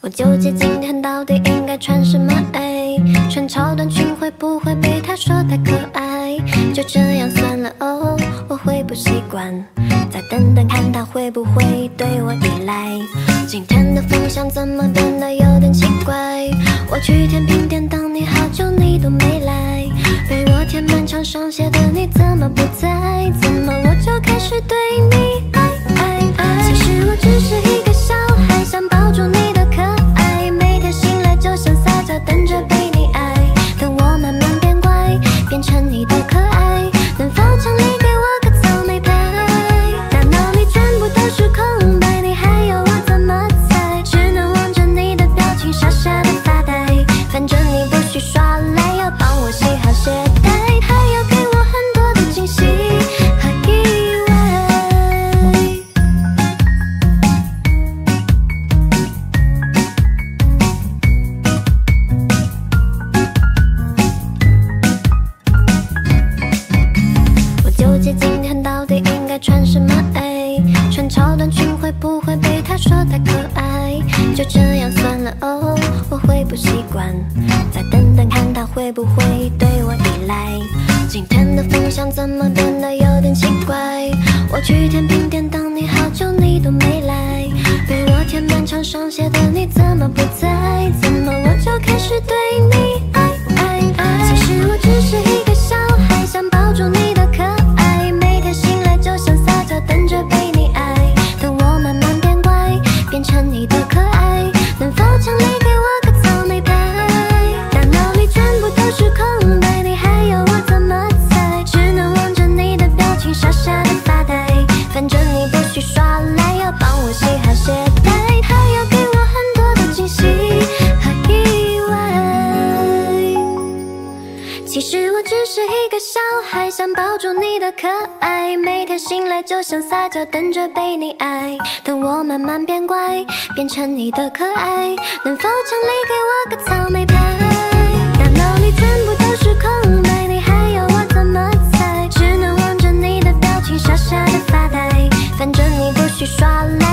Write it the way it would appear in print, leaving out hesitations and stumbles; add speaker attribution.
Speaker 1: 我纠结今天到底应该穿什么？穿超短裙会不会被他说太可爱？就这样算了哦，我会不习惯，再等等看他会不会对我依赖。今天的风向怎么变得有点奇怪？我去天平店等你好久，你都没来，被我填满长上写的你怎么不在？怎么我就开始对你爱？其实我只是一个小孩，想抱住你的可爱，每天醒来就想撒娇，等着被你爱。等我慢慢变乖，变成你的可爱，能否奖励给我个草莓派？大脑里全部都是空白，你还要我怎么猜？只能望着你的表情，傻傻的发呆。反正你不许耍赖，要帮我系好鞋带，还要给我很多的惊喜和意外。我纠结今天到底应该穿什么？穿超短裙会不会被他说太可爱？就这样算了哦，我会不习惯，再等等看他会不会对我依赖。今天的风向怎么变得有点奇怪？我去天平店等你好久，你都没来，被我填满长上写的你怎么不在？怎么我就开始对你爱？其实我只是一个小孩，想抱住你的可爱，每天醒来就想撒娇，等着被你爱。等我慢慢变乖，变成你的可爱，能否奖励给我个草莓派？大脑里全部都是空白，你还要我怎么猜？只能望着你的表情，傻傻的发呆。反正你不许耍赖，要帮我系好鞋带，还要给我很多的惊喜和意外。其实我只是一个小孩，想抱住你的可爱，每天醒来就想撒娇，等着被你爱。等我慢慢变乖，变成你的可爱，能否奖励给我个草莓派？大脑里全部都是空白，你还要我怎么猜？只能望着你的表情，傻傻的发呆。反正你不许耍赖，